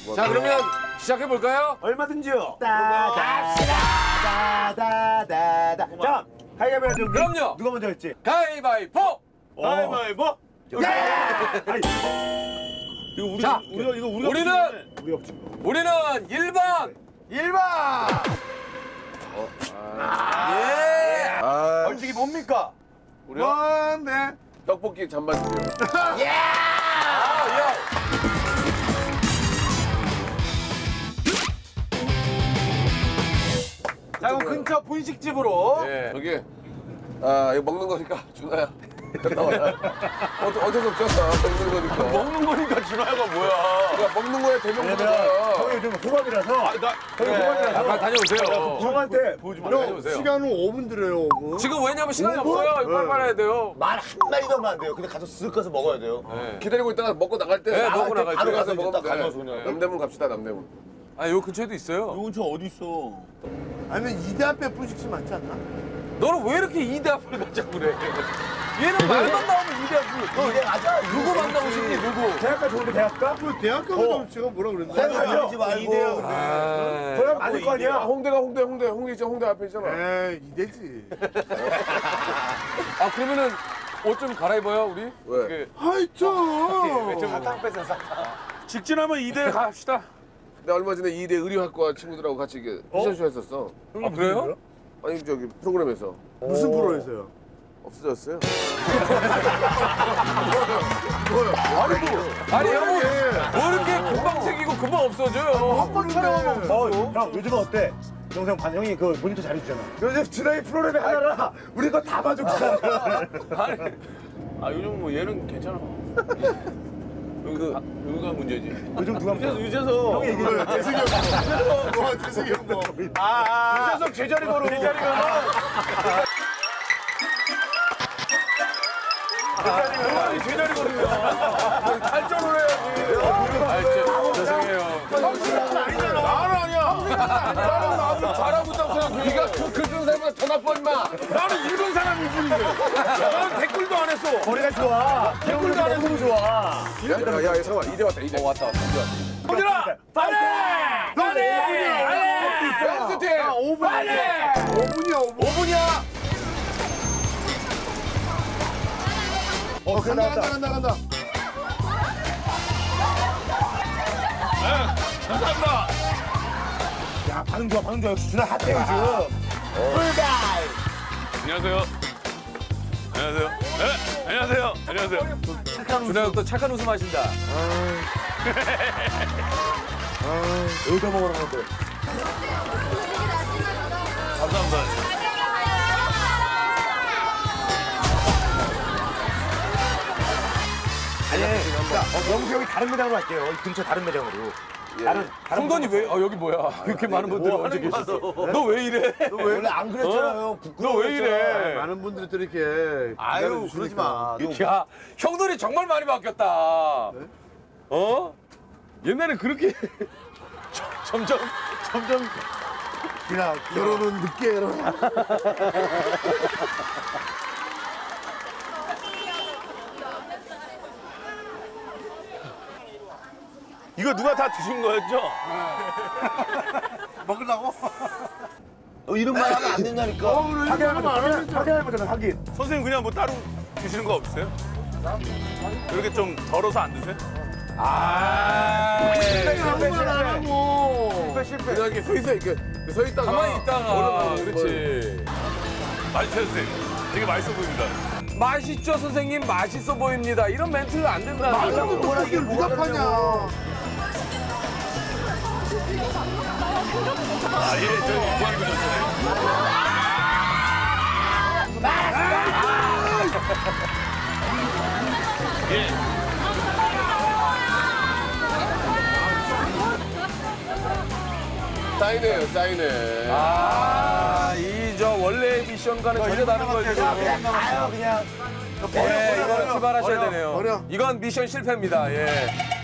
자, 그러면 시작해볼까요? 얼마든지요. 따다다다다다. 자, 가위바위보 좀. 그럼요. 누가 먼저 할지. 가위바위보! 가위바위보. 자, 우리가 우리는 우리는 1번! 1번. 예! 벌칙이 뭡니까? 우리요? 네. 떡볶이 잔반집이요. 아, 예! 자, 그럼 근처 분식집으로. 예. 저기 이거 먹는 거니까 준아야. 나와라. 어쩔 수 없잖아. 먹는 거니까. 먹는 거니까 준하가 뭐야? 그러니까 먹는 거에 대명사잖아. 저희 요즘 호박이라서. 저희 호박이라서. 빨리 다녀오세요. 형한테 보여주면 다녀오세요. 시간은 5분 드려요, 5분. 지금 왜냐면 시간이 없어요. 이거 빨리 해야 돼요. 말 한마디도 하면 안 돼요. 근데 가서 쓱 가서 먹어야 돼요. 네. 기다리고 있다가 먹고 나갈 때. 네, 먹고 나갈 때. 바로 가서 이제 먹으면 딱 돼. 가져와서 그냥. 남대문 갑시다, 남대문. 아, 요 근처에도 있어요. 이건 저 어디 있어? 아니면 이대 앞에 분식집 많지 않나? 너는 왜 이렇게 이대 앞을 가자고 그래? 얘는 말만 나오면 이대 앞을. 이대 맞아. 누구 만나고 싶니, 누구? 대학가 좋은데 대학가? 그 대학교가 제가 뭐라 그랬는데? 가지 말고. 이대야 근데. 아, 저야 맞을 거 아니야? 홍대가 홍대 있잖아. 홍대 앞에 있잖아. 에이 이대지. 아, 그러면은 옷 좀 갈아입어요, 우리? 왜? 그, 하여튼. 사탕 뺏어 사탕. 직진하면 이대 갑시다. 내가 얼마 전에 이대 의류학과 친구들하고 같이 이게 패션쇼 했었어. 아, 그래요? 아니 저기 프로그램에서 무슨 프로에서요? 없어졌어요. 아니, 형, 뭐 이렇게 금방 생기고 금방 없어져요. 한번 촬영하면 형 요즘은 어때? 영상 반 형이 그 모니터 잘해주잖아. 요즘 준하이 프로그램이 하나라 우리 거 다 봐주잖아. 아 요즘 뭐 얘는 괜찮아. 여기가 문제지. 요즘 누가 유재석. 형이 얘기해. 대승이 형 뭐. 대승이 형 뭐. 유재석 제자리 걸어. 제자리 걸어. 제자리 걸으면 탈전을 해야지. 죄송해요. 나는 아니야. 나는 잘하고 있다고 생각해. 네가 그런 사람보다 더 나빠 임마. 나는 이런 사람이 뿐인데. 나는 댓글도 안 했어. 거리가 좋아. 댓글도 안 해서 좋아. 야, 잠깐만. 이제 왔다. 이제. 왔다. 얘들아 빨리! 빨리! 댄스팀. 5분이야 5분. 5분이야. 간다. 감사합니다. 야 반응 좋아. 역시 준하 핫해 요즘. 풀가이. 안녕하세요. 안녕하세요. 준하 또 착한 웃음 하신다. 여기다 먹으러 가는데. 감사합니다. 아니, 영수 형이 다른 매장으로 갈게요. 이 근처 다른 매장으로. 다른 형돈이 왜? 여기 뭐야? 이렇게 많은 분들이 언제 계셨어? 너 왜 이래? 원래 안 그랬잖아요. 너 왜 이래? 많은 분들이 또 이렇게 아유, 그러지 마. 야, 형돈이 정말 많이 바뀌었다. 어? 옛날에 그렇게 점점 야, 결혼은 늦게 해라. 이거 누가 다 드신 거였죠? 먹으려고? 이름만 하면 안 된다니까. 확인해보잖아, 확인. 선생님 그냥 뭐 따로 드시는 거 없으세요? 이렇게 좀 덜어서 안 드세요? 실패. 그냥 이렇게 서 있어 이렇게 서 있다가 가만히 있다가 얼른 그렇지. 맛있어요 선생님. 되게 맛있어 보입니다. 맛있죠, 선생님? 맛있어 보입니다. 이런 멘트가 안 된다는 말라고 거죠. 떡볶이를 누가 파냐? 아예 저 무한도전이네. 예. 사인해. 아, 이 저 원래 미션과는 전혀 다른 거죠. 그냥 가요, 그냥. 예, 이거는 출발하셔야 버려, 되네요. 버려. 이건 미션 실패입니다. 예.